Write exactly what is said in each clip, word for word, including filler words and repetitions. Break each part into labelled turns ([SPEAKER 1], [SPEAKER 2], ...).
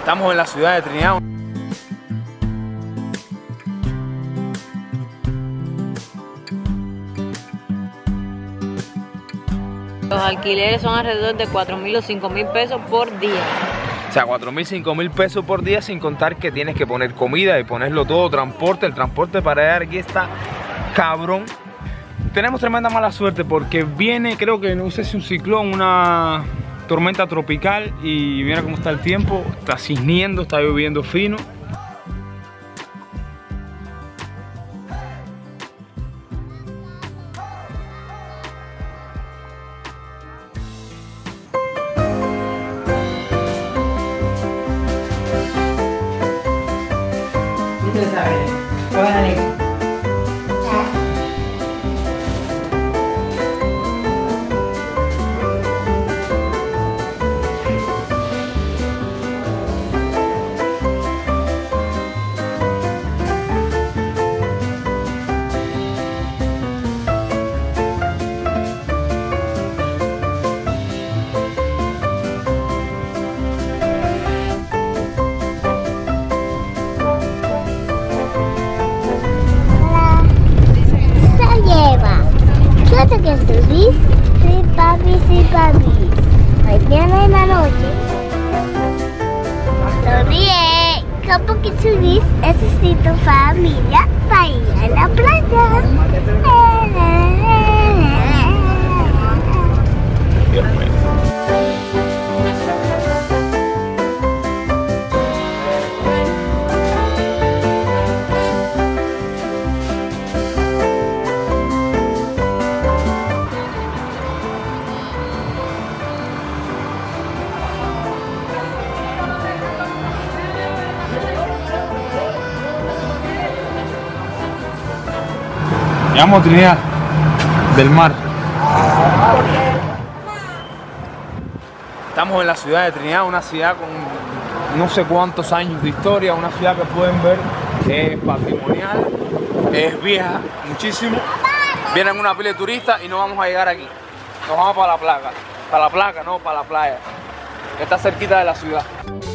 [SPEAKER 1] Estamos en la ciudad de Trinidad.
[SPEAKER 2] Los alquileres son alrededor de cuatro mil o cinco mil pesos por día.
[SPEAKER 1] O sea, cuatro mil, cinco mil pesos por día, sin contar que tienes que poner comida y ponerlo todo, transporte. El transporte para llegar aquí está cabrón. Tenemos tremenda mala suerte porque viene, creo que no sé si un ciclón, una tormenta tropical, y mira cómo está el tiempo, está cisniendo, está lloviendo fino.
[SPEAKER 3] Que subís, sí papi, sí papi, mañana en la noche. Sonríe, como que subís, necesito familia para ir a la playa.
[SPEAKER 1] Dios mío. Llegamos a Trinidad del Mar. Estamos en la ciudad de Trinidad, una ciudad con no sé cuántos años de historia, una ciudad que pueden ver es patrimonial, es vieja muchísimo. Vienen una pila de turistas y no vamos a llegar aquí. Nos vamos para la placa, para la placa, no, para la playa, que está cerquita de la ciudad.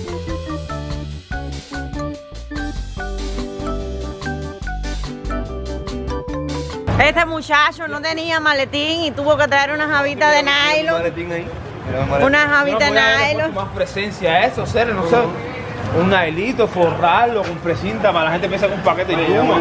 [SPEAKER 2] Este muchacho no tenía maletín y tuvo que traer unas jabitas de nylon.
[SPEAKER 1] Maletín ahí.
[SPEAKER 2] Unas jabitas de nylon.
[SPEAKER 1] Más presencia a eso, ser, no sé. Un nailito, forrarlo con precinta para la gente piensa con un paquete de pluma.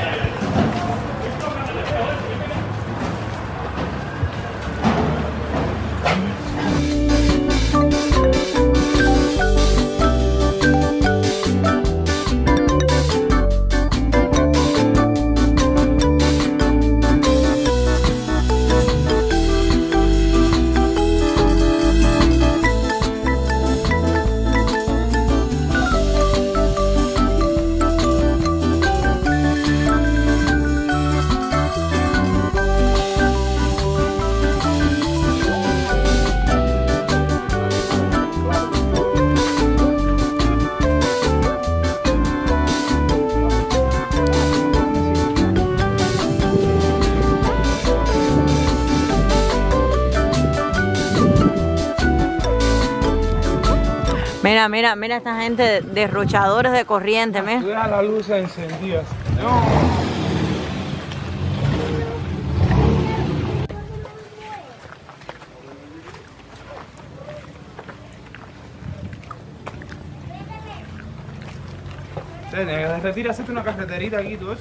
[SPEAKER 2] Mira, mira, mira esta gente derrochadores de corriente, mira.
[SPEAKER 1] Deja las luces encendidas. No. Te retira, hacerte una carreterita aquí, todo eso.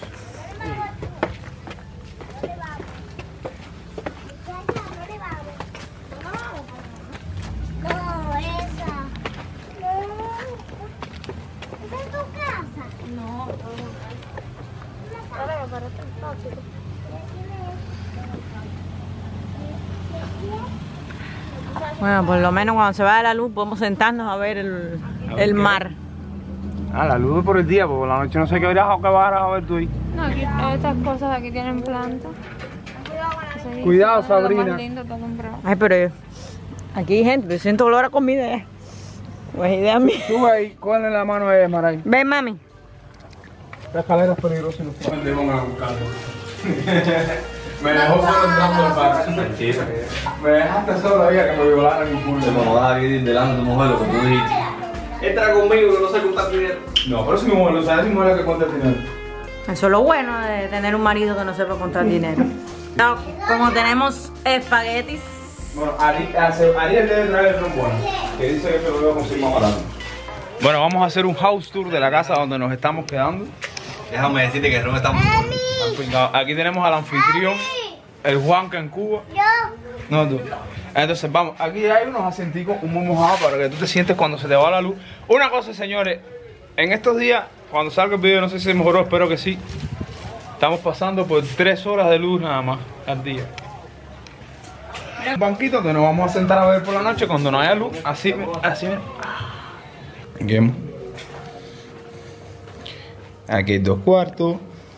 [SPEAKER 2] Bueno, por lo menos cuando se vaya la luz podemos sentarnos a ver el, el mar.
[SPEAKER 1] Ah, la luz es por el día, porque por la noche no sé qué verás o qué vas a ver tú ahí.
[SPEAKER 4] No, aquí estas cosas de aquí tienen plantas.
[SPEAKER 1] Cuidado, Sabrina.
[SPEAKER 2] Ay, pero aquí hay gente, yo siento olor a comida. ¿Eh? Pues idea mía.
[SPEAKER 1] Tú ahí, cógele la mano a Maray.
[SPEAKER 2] Ven, mami.
[SPEAKER 1] La escalera es peligrosa y no puedo. Me van a buscarlo. Me dejó solo entrando al barrio. Me dejaste solo ahí a que me violaran mi culo.
[SPEAKER 5] Te vamos a dar aquí delante de tu mujer lo que tú dijiste.
[SPEAKER 1] Entra conmigo que no sé contar dinero. No, pero si mi mujer lo sabe, si mi mujer es la que cuenta el dinero.
[SPEAKER 2] Eso es lo bueno de tener un marido que no sepa contar dinero. No, como tenemos espaguetis.
[SPEAKER 1] Bueno, Ari, Ariel debe traer el trombone, que dice que se lo voy a conseguir más barato. Bueno, vamos a hacer un house tour de la casa donde nos estamos quedando.
[SPEAKER 5] Déjame decirte que el ron está muy bueno.
[SPEAKER 1] Aquí tenemos al anfitrión, el Juanca en Cuba.
[SPEAKER 3] Yo.
[SPEAKER 1] No, tú. Entonces vamos, aquí hay unos asenticos muy mojados para que tú te sientes cuando se te va la luz. Una cosa, señores, en estos días, cuando salga el video, no sé si mejoró, espero que sí. Estamos pasando por tres horas de luz nada más al día. Un banquito que nos vamos a sentar a ver por la noche cuando no haya luz. Así, así. Aquí, aquí hay dos cuartos.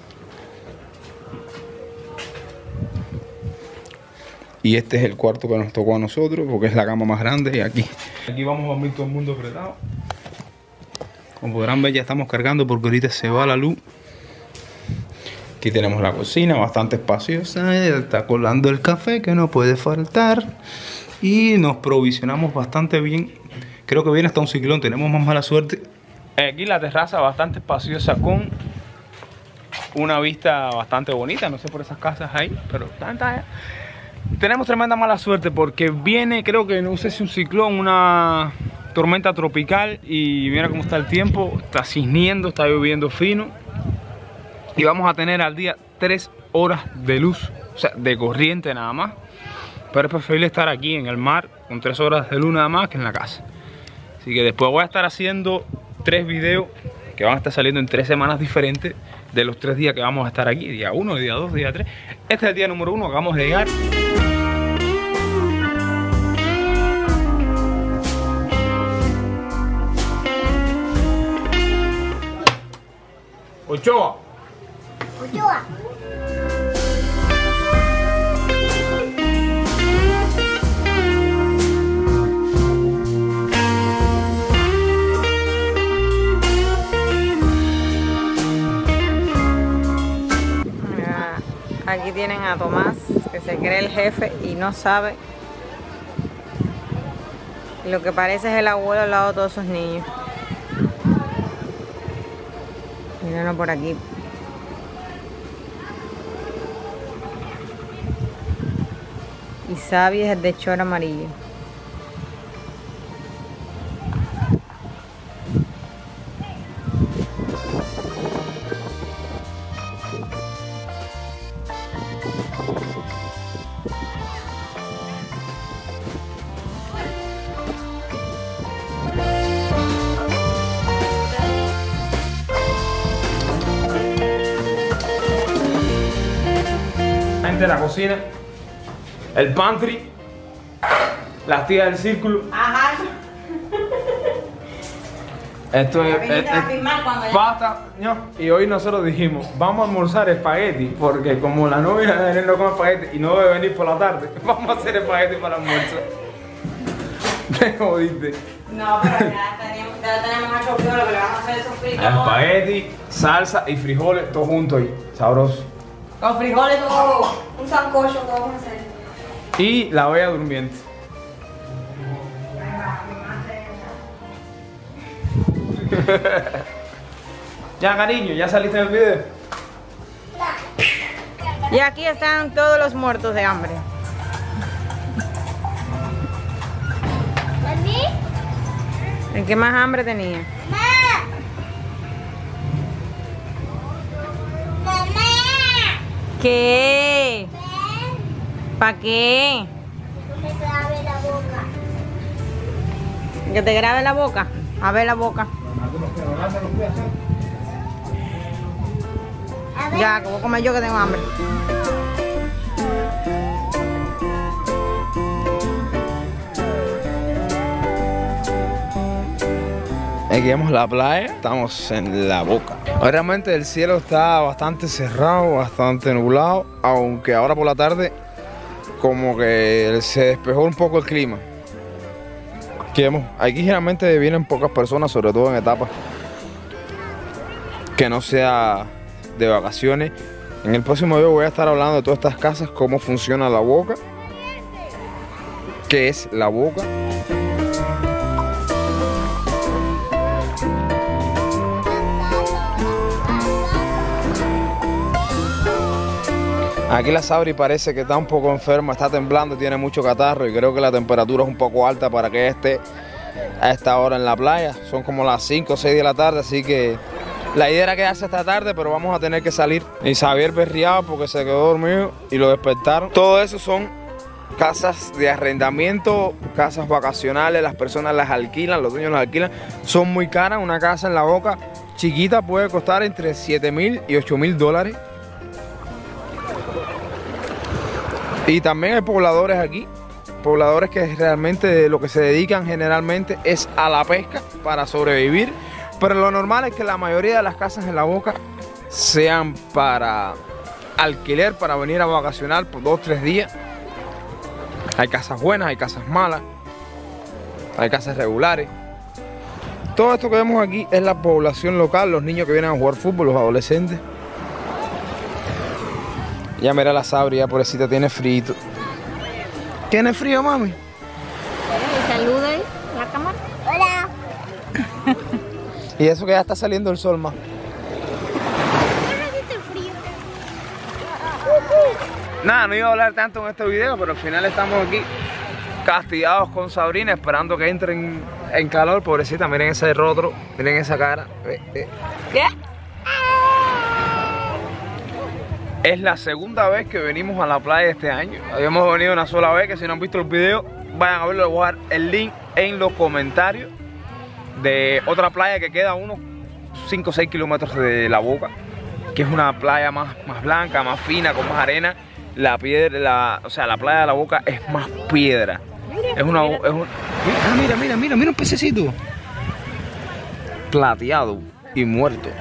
[SPEAKER 1] Y este es el cuarto que nos tocó a nosotros porque es la cama más grande. Y aquí, aquí vamos a dormir todo el mundo apretado. Como podrán ver, ya estamos cargando porque ahorita se va la luz. Aquí tenemos la cocina, bastante espaciosa. Está colando el café que no puede faltar. Y nos provisionamos bastante bien. Creo que viene hasta un ciclón, tenemos más mala suerte. Aquí la terraza bastante espaciosa con una vista bastante bonita. No sé por esas casas ahí, pero tanta. Tenemos tremenda mala suerte porque viene, creo que no sé si un ciclón, una tormenta tropical. Y mira cómo está el tiempo, está cisniendo, está lloviendo fino. Y vamos a tener al día tres horas de luz, o sea, de corriente nada más. Pero es preferible estar aquí en el mar con tres horas de luz nada más que en la casa. Así que después voy a estar haciendo tres videos que van a estar saliendo en tres semanas diferentes de los tres días que vamos a estar aquí. Día uno, día dos, día tres. Este es el día número uno, acabamos de llegar. Ochoa.
[SPEAKER 3] Ochoa.
[SPEAKER 2] Aquí tienen a Tomás, que se cree el jefe y no sabe. Lo que parece es el abuelo al lado de todos esos niños. Mírenlo por aquí. Y Sabi es el de chor amarillo.
[SPEAKER 1] De la cocina, el pantry, las tías del círculo.
[SPEAKER 2] Ajá.
[SPEAKER 1] Esto es, es, es pasta, ¿no? Y hoy nosotros dijimos, vamos a almorzar espagueti, porque como la novia de Daniel no come espagueti y no debe venir por la tarde, vamos a hacer espagueti para el almuerzo. Te jodiste.
[SPEAKER 2] No, pero ya tenemos, ya tenemos hecho lo que le vamos a hacer es sofrito.
[SPEAKER 1] Espagueti, salsa y frijoles, todo junto ahí, sabroso.
[SPEAKER 2] Con frijoles todo.
[SPEAKER 4] Un sancocho que vamos a hacer.
[SPEAKER 1] Y la bella durmiente. Ya, cariño, ya saliste del video.
[SPEAKER 2] Y aquí están todos los muertos de hambre.
[SPEAKER 3] ¿Mami?
[SPEAKER 2] ¿El que más hambre tenía? ¿Qué? ¿Para qué?
[SPEAKER 3] Que me grabe la boca.
[SPEAKER 2] ¿Que te grabe la boca? A ver la boca.
[SPEAKER 3] A ver.
[SPEAKER 2] Ya, que voy a comer yo que tengo hambre.
[SPEAKER 1] Aquí vemos la playa, estamos en La Boca. Realmente el cielo está bastante cerrado, bastante nublado, aunque ahora por la tarde como que se despejó un poco el clima. Aquí vemos, aquí generalmente vienen pocas personas, sobre todo en etapas que no sea de vacaciones. En el próximo video voy a estar hablando de todas estas casas, cómo funciona La Boca, qué es La Boca. Aquí la Sabri parece que está un poco enferma, está temblando, tiene mucho catarro y creo que la temperatura es un poco alta para que esté a esta hora en la playa. Son como las cinco o seis de la tarde, así que la idea era quedarse esta tarde, pero vamos a tener que salir. Y Xavier berriado porque se quedó dormido y lo despertaron. Todo eso son casas de arrendamiento, casas vacacionales, las personas las alquilan, los dueños las alquilan. Son muy caras, una casa en La Boca chiquita puede costar entre siete mil y ocho mil dólares. Y también hay pobladores aquí, pobladores que realmente lo que se dedican generalmente es a la pesca para sobrevivir. Pero lo normal es que la mayoría de las casas en La Boca sean para alquiler, para venir a vacacionar por dos o tres días. Hay casas buenas, hay casas malas, hay casas regulares. Todo esto que vemos aquí es la población local, los niños que vienen a jugar fútbol, los adolescentes. Ya mira la Sabri, ya pobrecita tiene frío. ¿Tiene frío, mami?
[SPEAKER 2] Saluda ahí, la cámara.
[SPEAKER 3] Hola.
[SPEAKER 1] Y eso que ya está saliendo el sol más. Nada, no iba a hablar tanto en este video, pero al final estamos aquí castigados con Sabrina, esperando que entren en calor. Pobrecita, miren ese rostro, miren esa cara.
[SPEAKER 2] ¿Qué?
[SPEAKER 1] Es la segunda vez que venimos a la playa este año. Habíamos venido una sola vez, que si no han visto el video, vayan a verlo, les voy a dar el link en los comentarios de otra playa que queda a unos cinco o seis kilómetros de La Boca, que es una playa más, más blanca, más fina, con más arena. La piedra, la, o sea, la playa de La Boca es más piedra. Es una, es un, mira, mira, mira, mira, mira un pececito plateado y muerto.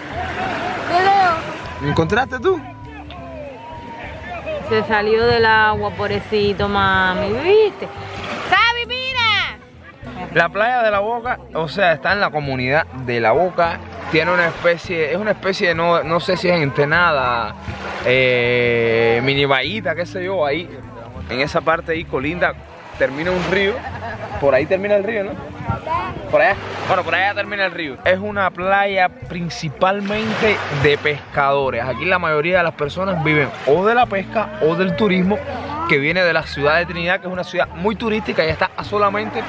[SPEAKER 1] ¿Lo encontraste tú?
[SPEAKER 2] Se salió del agua, pobrecito, mami, ¿viste? ¡Sabi, mira!
[SPEAKER 1] La playa de La Boca, o sea, está en la comunidad de La Boca. Tiene una especie, es una especie de, no, no sé si es entenada, eh, mini bahita, qué sé yo, ahí, en esa parte ahí colinda, termina un río. Por ahí termina el río, ¿no? Por allá, bueno, por allá termina el río. Es una playa principalmente de pescadores. Aquí la mayoría de las personas viven o de la pesca o del turismo, que viene de la ciudad de Trinidad, que es una ciudad muy turística y está a solamente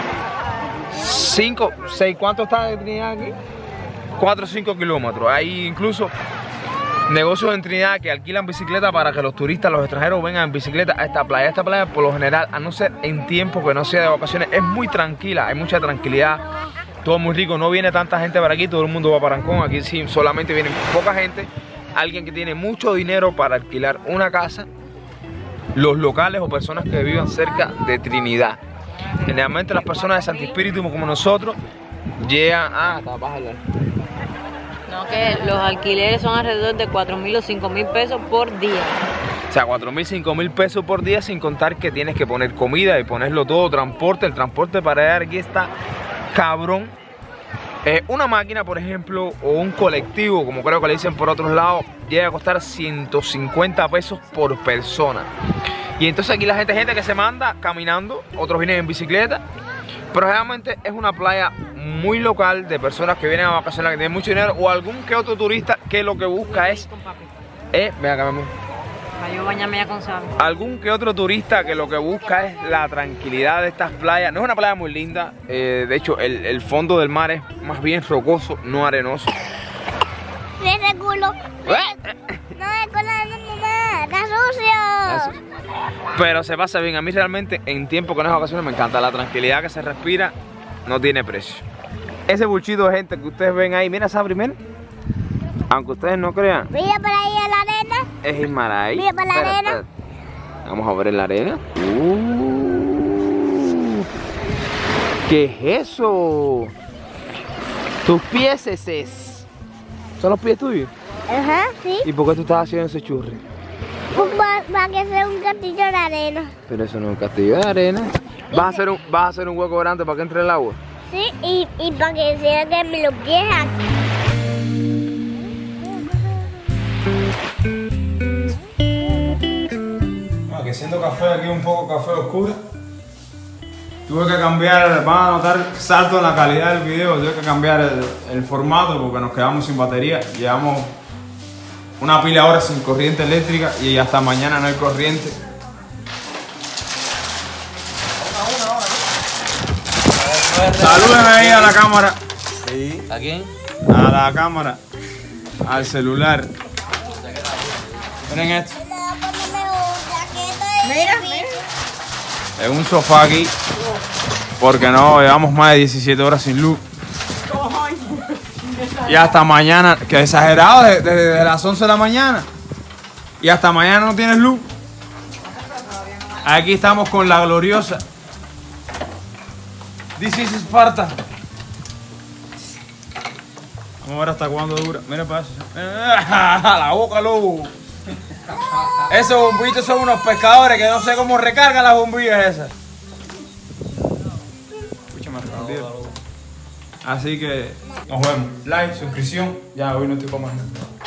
[SPEAKER 1] cinco, seis, ¿cuánto está de Trinidad aquí? cuatro o cinco kilómetros. Hay incluso negocios en Trinidad que alquilan bicicletas para que los turistas, los extranjeros vengan en bicicleta a esta playa. Esta playa, por lo general, a no ser en tiempo que no sea de vacaciones, es muy tranquila, hay mucha tranquilidad, todo muy rico, no viene tanta gente para aquí, todo el mundo va para Ancón. Aquí sí, solamente viene poca gente, alguien que tiene mucho dinero para alquilar una casa, los locales o personas que vivan cerca de Trinidad. Generalmente las personas de Santi Espíritu como nosotros llegan a... Ah, bájale.
[SPEAKER 2] No, que los alquileres son alrededor de cuatro mil o cinco mil pesos por día.
[SPEAKER 1] O sea, cuatro mil, cinco mil pesos por día, sin contar que tienes que poner comida y ponerlo todo, transporte. El transporte para llegar aquí está cabrón. Eh, una máquina, por ejemplo, o un colectivo, como creo que le dicen por otros lados, llega a costar ciento cincuenta pesos por persona. Y entonces aquí la gente, gente que se manda caminando, otros vienen en bicicleta. Pero realmente es una playa muy local de personas que vienen a vacacionar, que tienen mucho dinero, o algún que otro turista que lo que busca es... Eh, ven acá, mami.
[SPEAKER 2] Para yo bañarme ya con sal.
[SPEAKER 1] Algún que otro turista que lo que busca es la tranquilidad de estas playas. No es una playa muy linda, eh, de hecho el, el fondo del mar es más bien rocoso, no arenoso.
[SPEAKER 3] ¡Ese culo! No, el culo de mi mamá, está sucio.
[SPEAKER 1] Gracias. Pero se pasa bien. A mí realmente en tiempo que no es vacaciones me encanta. La tranquilidad que se respira no tiene precio. Ese buchito de gente que ustedes ven ahí, mira Sabri, miren. Aunque ustedes no crean,
[SPEAKER 3] Mira por ahí en la arena.
[SPEAKER 1] es Ismaray.
[SPEAKER 3] Mira para la
[SPEAKER 1] Espera,
[SPEAKER 3] arena.
[SPEAKER 1] espera. Vamos a ver en la arena. Uh, ¿Qué es eso? Tus pies es. ¿Son los pies tuyos?
[SPEAKER 3] Ajá, sí.
[SPEAKER 1] ¿Y por qué tú estás haciendo ese churri?
[SPEAKER 3] Pues para que sea un castillo de arena.
[SPEAKER 1] Pero eso no es un castillo de arena. ¿Vas a hacer un, vas a hacer un hueco grande para que entre el agua?
[SPEAKER 3] Sí, y, y para que se queden los pies aquí.
[SPEAKER 1] Aquí haciendo café, aquí un poco café oscuro. Tuve que cambiar, van a notar salto en la calidad del video. Tuve que cambiar el, el formato porque nos quedamos sin batería. Llevamos Una pila ahora sin corriente eléctrica y hasta mañana no hay corriente. Saluden ahí a la cámara.
[SPEAKER 5] Sí. ¿A quién?
[SPEAKER 1] A la cámara. Al celular. Miren esto.
[SPEAKER 2] Mira, mira.
[SPEAKER 1] En un sofá aquí. Porque no, llevamos más de diecisiete horas sin luz. Y hasta mañana, que exagerado, desde, desde las once de la mañana. Y hasta mañana no tienes luz. Aquí estamos con la gloriosa This is Sparta. Vamos a ver hasta cuándo dura. Mira para eso. La boca, lobo. Esos bombillitos son unos pescadores que no sé cómo recargan las bombillas esas. Escúchame, respondido. Así que nos vemos. Like, suscripción. Ya hoy no estoy comiendo.